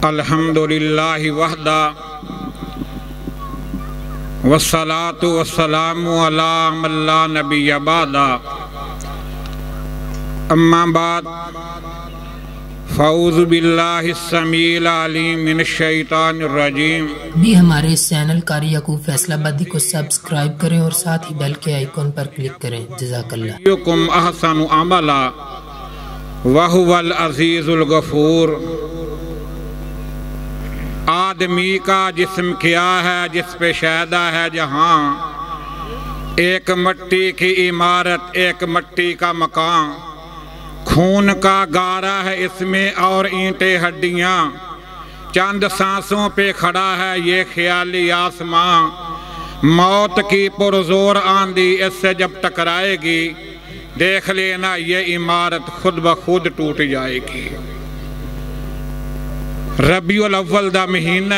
الحمدللہ وحدہ والصلاة والسلام علی من لا نبی بعدہ اما بعد فاعوذ باللہ السمیع العلیم من الشیطان الرجیم۔ بھی ہمارے اس چینل قاری یعقوب فیصل آبادی کو سبسکرائب کریں اور ساتھ ہی بیل کے آئیکن پر کلک کریں۔ جزاک اللہ۔ ایکم احسن عملا وہو العزیز الغفور۔ آدمی کا جسم کیا ہے جس پہ شائدہ ہے جہاں، ایک مٹی کی عمارت ایک مٹی کا مکان، خون کا گارا ہے اس میں اور اینٹیں ہڈیاں، چند سانسوں پہ کھڑا ہے یہ خیالی آسمان، موت کی پرزور آندھی اس سے جب ٹکرائے گی، دیکھ لینا یہ عمارت خود بخود ٹوٹ جائے گی۔ ربیع الاول دا مہینہ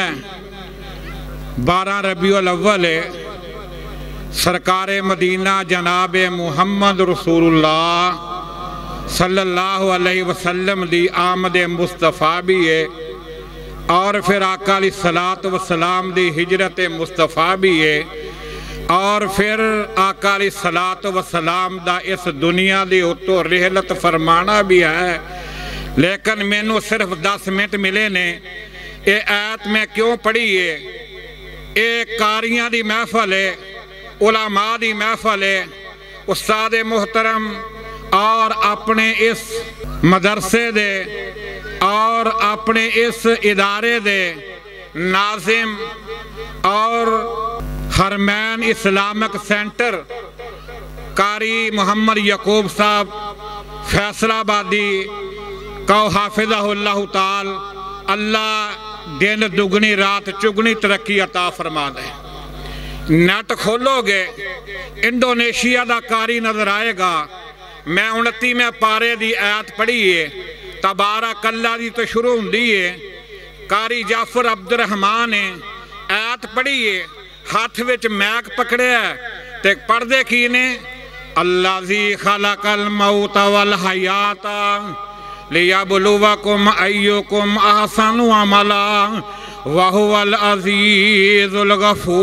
12 ربیع الاول ہے، سرکار مدینہ جناب محمد رسول اللہ صلی اللہ علیہ وسلم دی آمد مصطفیٰ بھی ہے، اور پھر آقا علیہ السلام دی ہجرت مصطفیٰ بھی ہے، اور پھر آقا علیہ السلام دا اس دنیا دی اتو رحلت فرمانا بھی ہے۔ لیکن میں نے صرف 10 منٹ ملے نے، اے آیت میں کیوں پڑھی ہے؟ ایک قاریاں دی محفل ہے، علماء دی محفل ہے، استاد محترم اور اپنے اس مدرسے دے اور اپنے اس ادارے دے ناظم اور حرمین اسلامک سینٹر قاری محمد یعقوب صاحب فیصل آبادی کو حافظہ اللہ تعالی اللہ دن دگنی رات چگنی ترقی عطا فرما دے۔ نیٹ کھولو گے انڈونیشیا دا قاری نظر آئے گا۔ میں 29 پارے دی آیت پڑھی ہے، تبارک اللہ دی تو شروع ہوندی ہے، قاری جعفر عبد الرحمن نے آیت پڑھی ہے، ہاتھ وچ میک پکڑے ہے تے پڑھدے کی نے الذی خلق الموت والحیات لیبلوکم ایکم احسن عملا وہو العزیز الغفور۔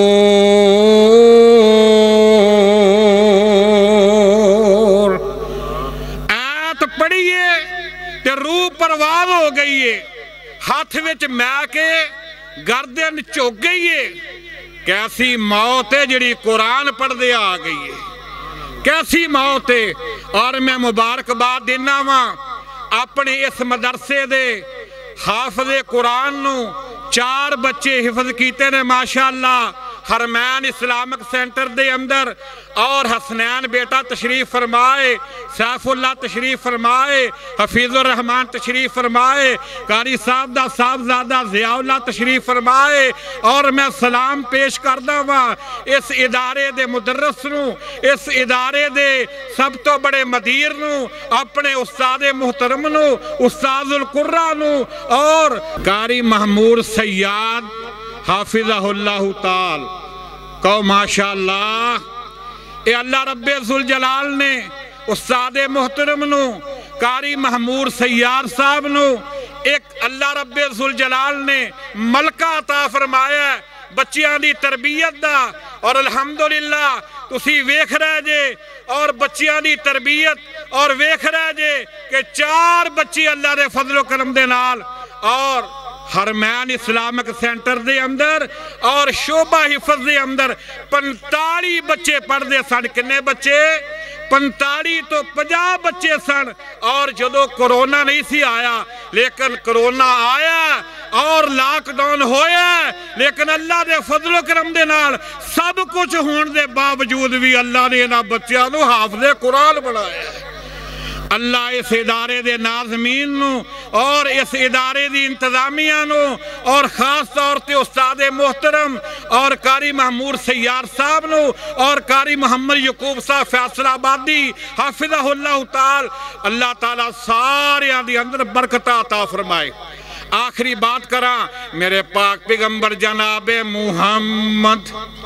آیت پڑھیے تے روح پرواز ہو گئی ہے، ہاتھ وچ میں کے گردن چوک گئی ہے۔ کیسی موت ہے جڑی قرآن پڑھ دے آ گئی ہے، کیسی موت ہے۔ اور میں مبارکباد دینا ہاں اپنے اس مدرسے دے حافظ قرآن نو 4 بچے حفظ کیتے نے ماشاءاللہ، حرمین اسلامک سینٹر دے اندر، اور حسنین بیٹا تشریف فرمائے، سیف اللہ تشریف فرمائے، حفیظ الرحمن تشریف فرمائے، قاری صاحب دا صاحبزادہ ضیاء اللہ تشریف فرمائے، اور میں سلام پیش کردہ ہوا اس ادارے دے مدرس نو، اس ادارے دے سب تو بڑے مدیر نو، اپنے استاد محترم نو، استاد القرآ نو، اور قاری محمود سیاد حافظہ اللہ تعالی کو ماشاءاللہ اے اللہ رب ذوالجلال نے استاد محترم نو قاری محمود سیاد صاحب نو ایک اللہ رب ذوالجلال نے ملکہ عطا فرمایا ہے بچیاں دی تربیت دا، اور الحمدللہ تسی ویکھ رہے جے اور بچیاں دی تربیت اور ویکھ رہے جے کہ 4 بچی اللہ دے فضل و کرم دے نال، اور حرمین اسلامک سینٹر دے اندر اور شعبہ حفظ دے اندر 45 بچے پڑھ دے سن۔ کنے بچے؟ 45 تو 50 بچے سن۔ اور جدو کرونا نہیں سی آیا، لیکن کرونا آیا اور لاک ڈاؤن ہویا، لیکن اللہ دے فضل و کرم دے نال سب کچھ ہون دے باوجود بھی اللہ نے انہاں بچیاں نو حافظ قرآن بنایا ہے۔ اللہ اس ادارے دے ناظمین نو اور اس ادارے دی انتظامیہ نو اور خاص طور تے استاد محترم اور قاری محمود سیاد صاحب نو اور قاری محمد یعقوب صاحب فیصل آبادی حافظہ اللہ تعالی، اللہ تعالیٰ سارے دی اندر برکت عطا فرمائے۔ آخری بات کراں، میرے پاک پیغمبر جناب محمد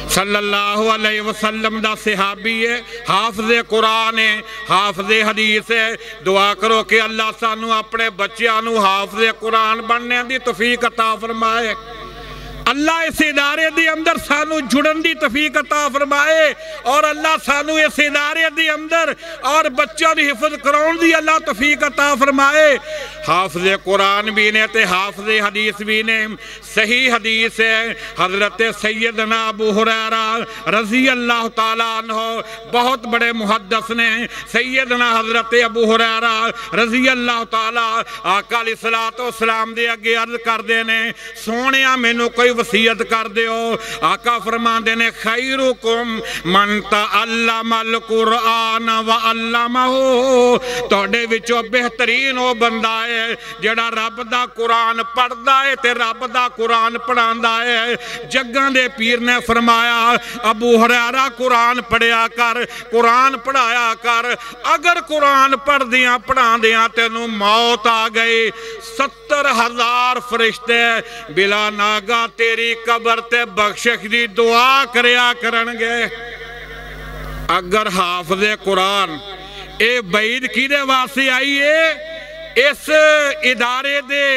सल्लल्लाहु अलैहि वसल्लम दा सहाबी है, हाफिज़ कुरान है, हाफिज़ हदीस है। दुआ करो कि अल्लाह सानू अपने बच्चों नू हाफिज़ कुरान बनने दी तौफीक अता फरमाए। अल्लाह इस इदारे दे अंदर सानू जुड़न दी तौफीक अता फरमाए और अल्लाह सानू इस इदारे दे अंदर और बच्चों दी हिफज कराउण दी अल्लाह तौफीक अता फरमाए। हाफिज़ कुरान भी ने ते हाफिज़ हदीस भी ने। सही हदीस है हज़रत सैयदना अबू हुरैरा रज़ी अल्लाह ताला अन्हु, बहुत बड़े मुहद्दिस ने। सैयदना हज़रत अबू हुरैरा रज़ी अल्लाह ताला आका अलैहिस्सलातु वस्सलाम दे अगे अर्ज करदे ने, सोहणिया मैनू कोई वसीयत कर दियो। आका फरमांदे ने, खैरुकुम मन तअल्लमल कुरान व अल्लमहु, तुहाडे विचों बेहतरीन वो बंदा है जिहड़ा रब दा कुरान पढ़दा है ते रब दा कुरान पढ़ांदा है। जग्गां दे पीर ने फरमाया, अबू हुरैरा कुरान पढ़िया कर, कुरान पढ़ाया कर। अगर कुरान पढ़दियां पढ़ांदियां तेनू मौत आ गई, 70,000 फरिश्ते बिला नागा तेरी कबर ते बख्शिश दी दुआ करया करनगे। अगर हाफिज़ कुरान ए बईद किदे वास्ते आई है? इस इदारे दे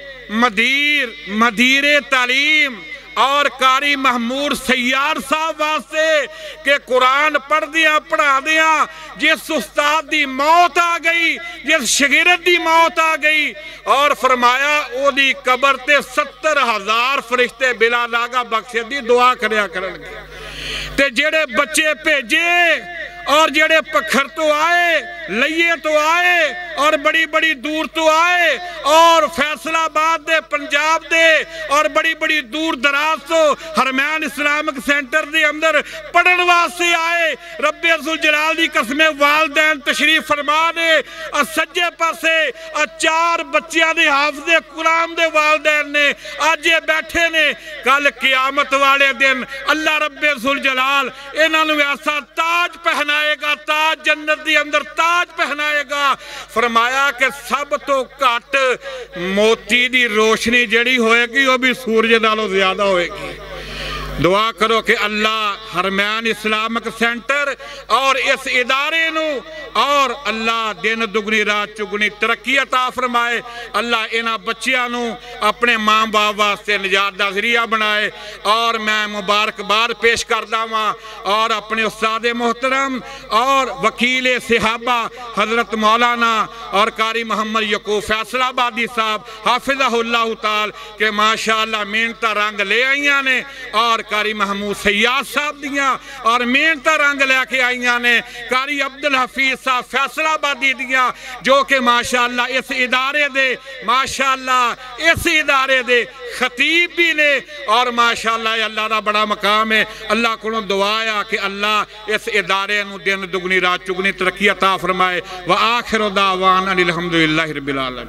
मदीरे तालीम और कारी महमूद सैयार साहब वास्ते कि कुरान पढ़दियां पढ़ादियां जिस उस्ताद दी मौत आ गई, जिस शगिरद दी मौत आ गई, और फरमाया ओदी कबर ते 70,000 फरिश्ते बिला लागा बख्शे दी दुआ करया करनगे। ते जेड़े बच्चे भेजे और जेड़े पखर तो आए, लइये तो आए और बड़ी बड़ी दूर तो आए और फैसलाबाद दे पंजाब दे और बड़ी बड़ी दूर दराज तो हरमैन इस्लामिक सेंटर दे अंदर पढ़न वास्ते आए। रब्बे अज़्ज़ुल जलाल दी कसम वालदैन तशरीफ फरमा ने। सज्जे पासे 4 बच्चियां दे हाफिज़े कुरान दे वालदैन ने अज ये बैठे ने। कल क़यामत वाले दिन अल्लाह रब्बे अज़्ज़ुल जलाल इन्हां नूं ऐसा ताज पहना, ताज जन्नत के अंदर ताज पहनाएगा। फरमाया कि सब तो घट मोती दी रोशनी जड़ी होएगी वह भी सूरज नालों ज्यादा होएगी। दुआ करो कि अल्लाह हरमैन इस्लामिक सेंटर और इस इदारे नू और अल्लाह दिन दुगनी रात चुगनी तरक्की अता फरमाए। अल्लाह इन्हां बच्चियां नू अपने माँ बाप वास्ते निजात दा ज़रिया बनाए। और मैं मुबारकबाद पेश करदा वां और अपने उस्ताद मोहतरम और वकील सहाबा हज़रत मौलाना और कारी मोहम्मद यकूब फैसलाबादी साहब हाफिज़हुल्लाह ताल के माशाअल्लाह मेहनत रंग ले आईयां ने और कारी महमूद सैयाद साहब दियां और मेहनत रंग लैके आईयां ने। कारी अब्दुल हफीज़ साहब फैसलाबादी दियां जो कि माशाअल्लाह इस इदारे दे माशाअल्लाह इस इदारे दे खतीब भी ने और माशाअल्लाह अल्लाह दा बड़ा मकाम है। अल्लाह को दुआ है कि अल्लाह इस इदारे नूं दिन दुगनी रात चुगनी तरक्की अता फरमाए। व आखिर दावाना अनिल हम्दुलिल्लाहि रब्बिल आलमीन।